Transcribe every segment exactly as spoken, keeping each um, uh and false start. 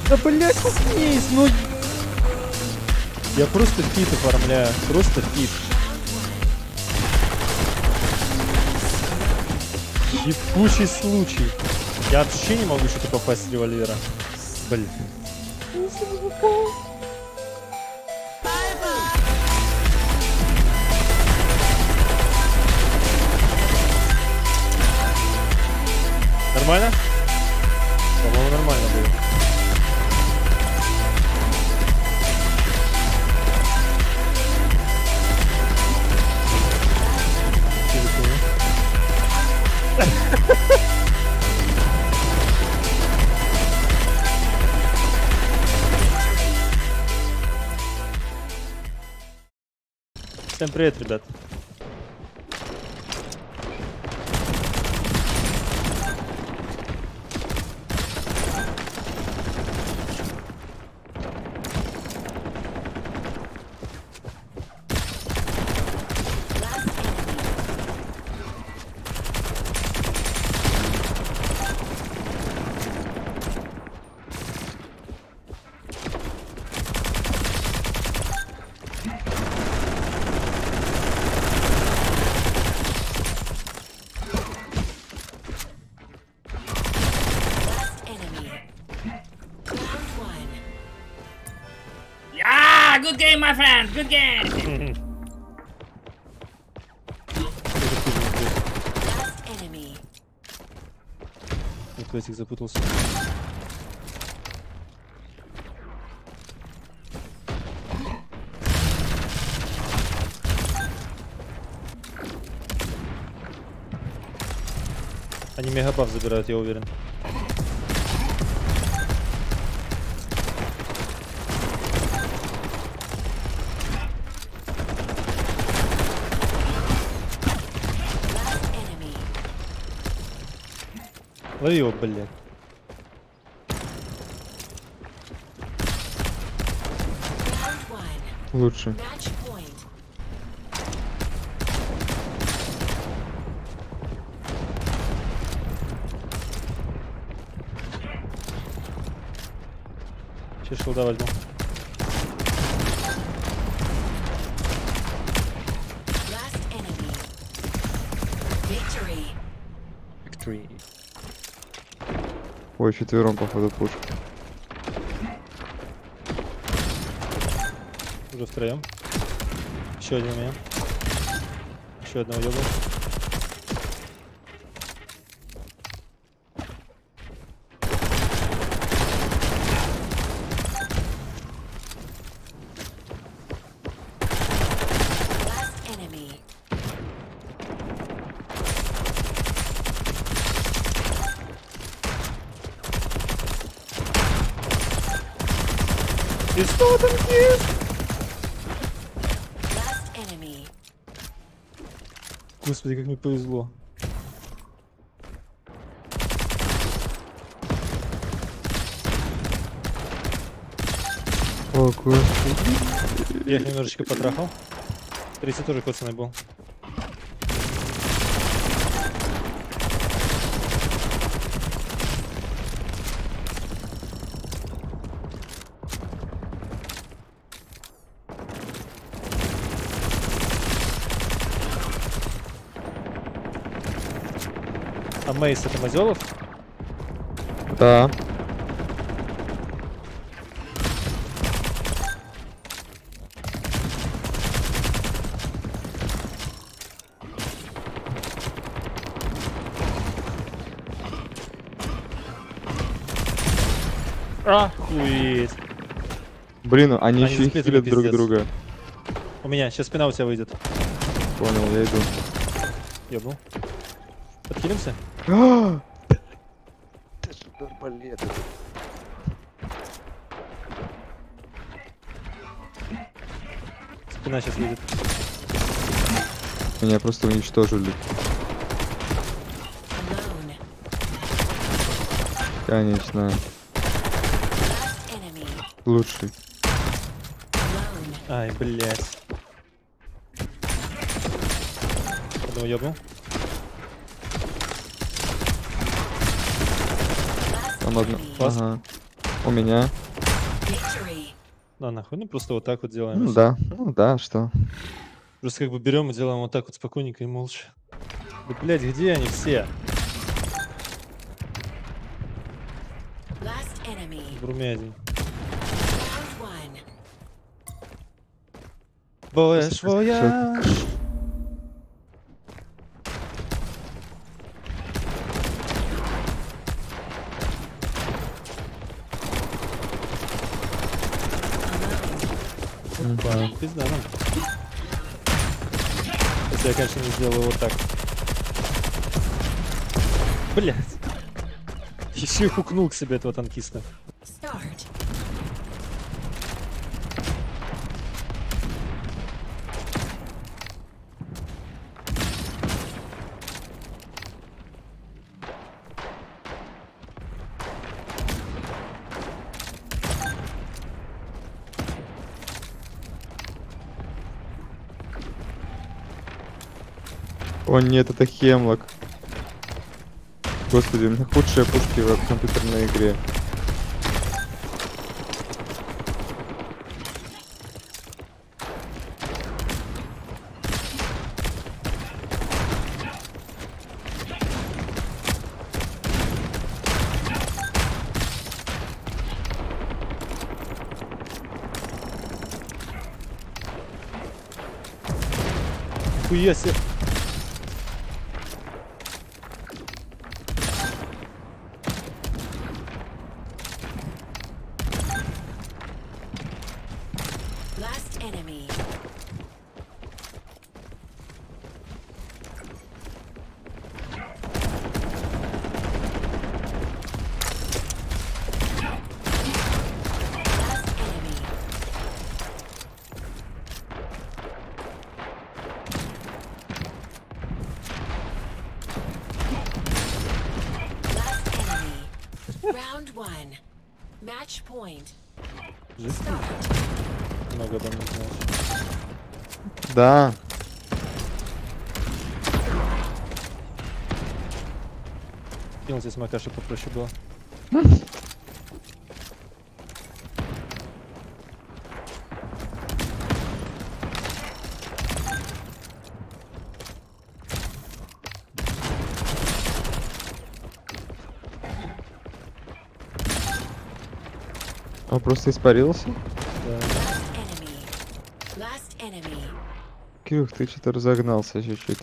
Да блять, вниз, ну... Я просто фит оформляю, просто фит. Ебучий случай. Я вообще не могу что-то попасть с револьвера. Блин. Нормально? По-моему, нормально было. Всем привет, ребят. Good game, my friend. Good game. Классик запутался. Они мегабаф забирают, я уверен. Лови его, блядь. Лучше. Сейчас шелда возьму. Victory. Ой, четвером, походу, пушка. Уже втроем. Еще один у меня. Еще одного ёбу. И что там есть? Господи, как мне повезло. О, господи. Я их немножечко потрахал. Третий тоже коцаный был. А Мейс это Мазелов? Да. Охуеть. Блин, они, Они еще и сплитали, хилят друг пиздец. друга. У меня, сейчас спина у тебя выйдет. Понял, я иду. Ёбнул. Подкинемся? Ты же нормалет. Спина сейчас выйдет. Меня просто уничтожили. Конечно. Лучший. Ай, блядь. Одного ёбнул. Там одно. Класс. Ага. У меня. Victory. Да, нахуй, ну просто вот так вот делаем. и Ну всё. да, ну да, что. Просто как бы берем и делаем вот так вот спокойненько и молча. Да, блядь, где они все? Last enemy. В руме один. Round one. Боэш, Просто вояж. Alone. Пизда нам. Если я, конечно, не сделаю вот так. Блять. Еще и хукнул к себе этого танкиста. Start. О нет, это Хемлок. Господи, у меня худшие пушки в компьютерной игре. Хуя себе. Last enemy. Last enemy. Last enemy. Round one. Match point. Жесть. Start. Много там не знаешь. Да. Кинул здесь смока, чтобы попроще было. Он просто испарился. Да. Last enemy. Last enemy. Кирюх, ты что-то разогнался чуть-чуть.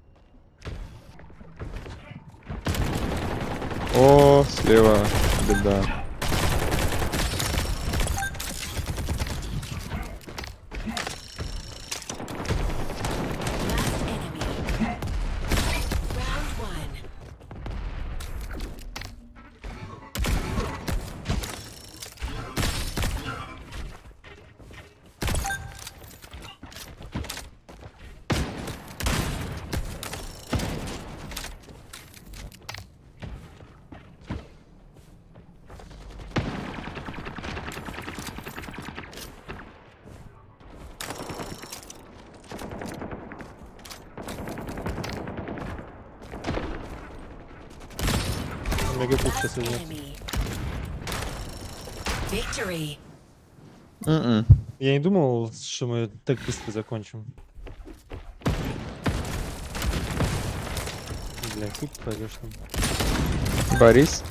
О, слева. Беда. Last enemy. Round one. Мегапук Last сейчас идет. enemy. Victory. М-м. Я не думал, что мы так быстро закончим. Бля, тут пойдешь там. Борис.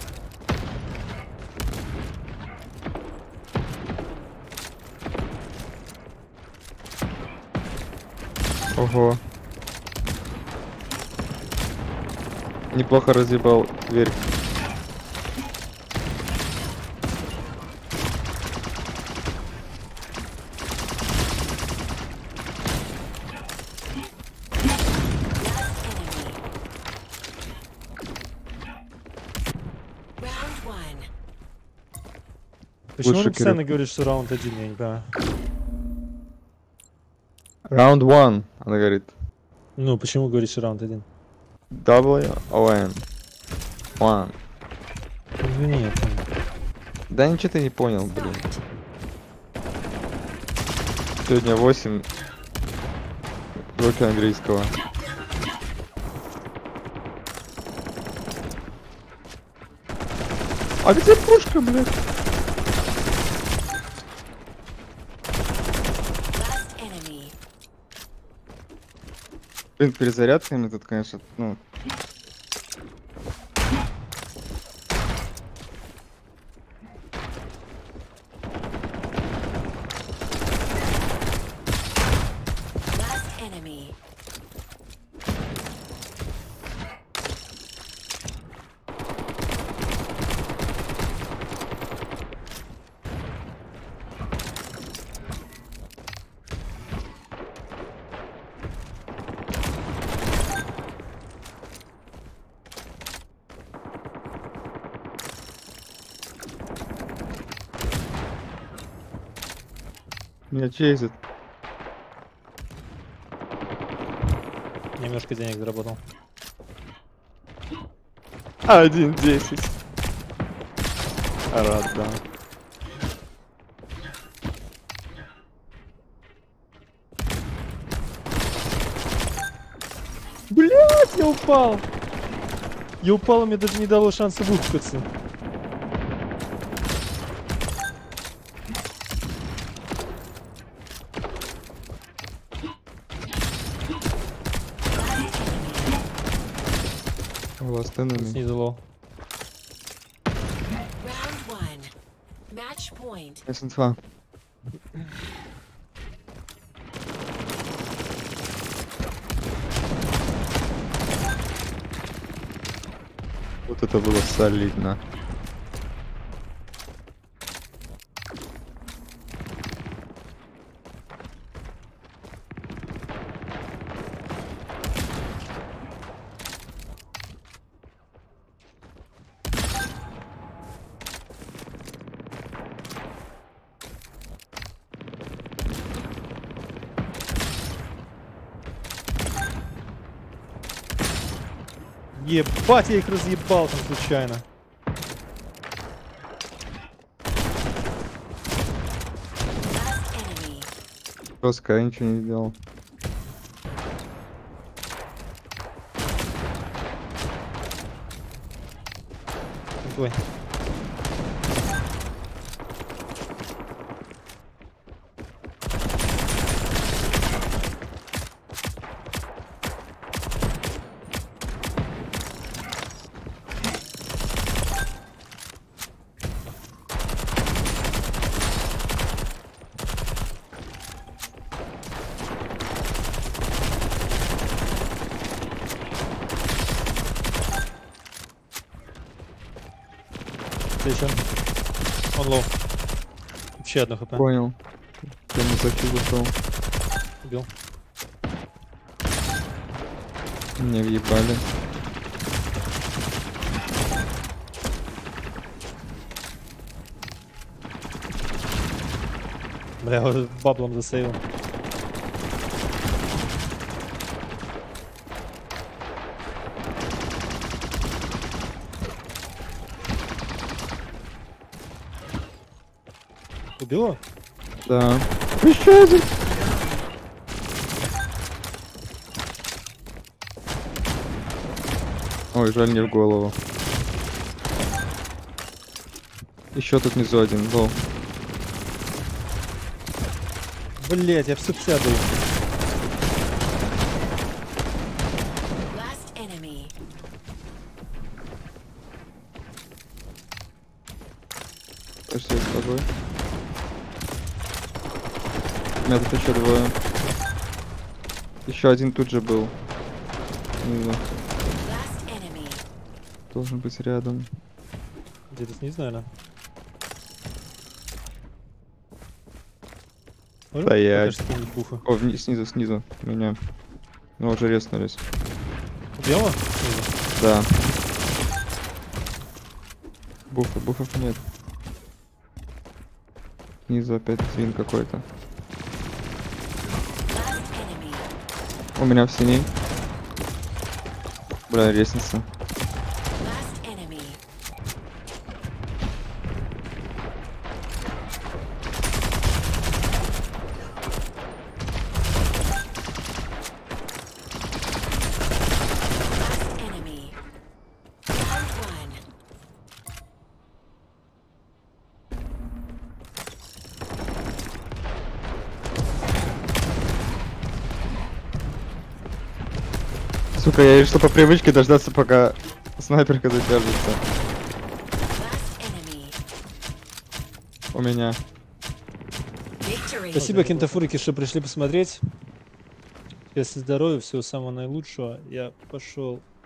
Ого. Неплохо разъебал дверь. Last enemy. Round one. Почему Лучше он постоянно Кирилл. говорит, что раунд один, я не понимаю. Раунд один, она говорит. Ну, почему говоришь, что раунд один? W O N. One. Извини, я понял. Да ничего ты не понял, блин. Start. Сегодня восемь уроки английского. А где пушка, блядь? Блин, перезарядками тут, конечно, ну... Last enemy. Меня чейзит. Немножко денег заработал. один десять. Рад, да. Блять, я упал! Я упал, и мне даже не дало шанса выпутаться. Last enemy. Снизу лол. Round one. Match point. эс эн два. Вот это было солидно. Ебать, я их разъебал там случайно. Last enemy. Жестко, я ничего не делал. Ой. Еще. Он лоу. Вообще одно хп. Понял. Я не захил ушел. Убил. Меня въебали. Бля, вот баблом засейвил. Убило? Да. Еще один. Ой, жаль, не в голову. Еще тут внизу один был. Блять, я все пятьдесят. Last enemy. Почти с тобой. У меня тут еще двое. Еще один тут же был. Снизу. Last enemy. Должен быть рядом. Где-то снизу, наверное. Стоять. Буфа. О, вниз, снизу, снизу. Меня. Ну, уже резнулись. Убил его? Снизу. Да. Буфа, буфов нет. Снизу опять свин какой-то. Last enemy. У меня в синей. Бля, лестница. Last enemy. Last enemy. Round one. Сука, я решил по привычке дождаться, пока снайперка затяжется. Last enemy. У меня. Victory. Спасибо, кентафурики, что пришли посмотреть. Если здоровья, всего самого наилучшего. Я пошел